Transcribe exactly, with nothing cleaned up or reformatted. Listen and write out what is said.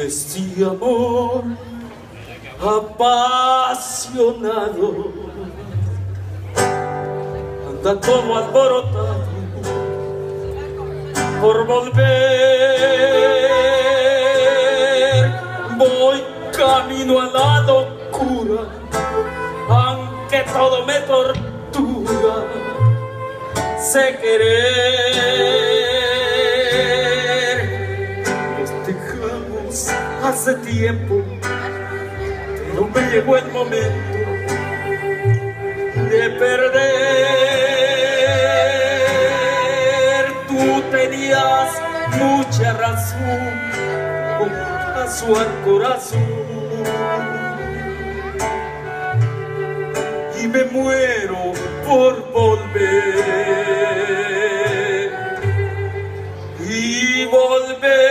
este amor apasionado anda todo alborotado por volver. Voy camino a la locura, aunque todo me tortura. Sé querer, nos dejamos hace tiempo, pero me llegó el momento de perder. Tú tenías mucha razón, con paso al corazón, y me muero por volver y volver.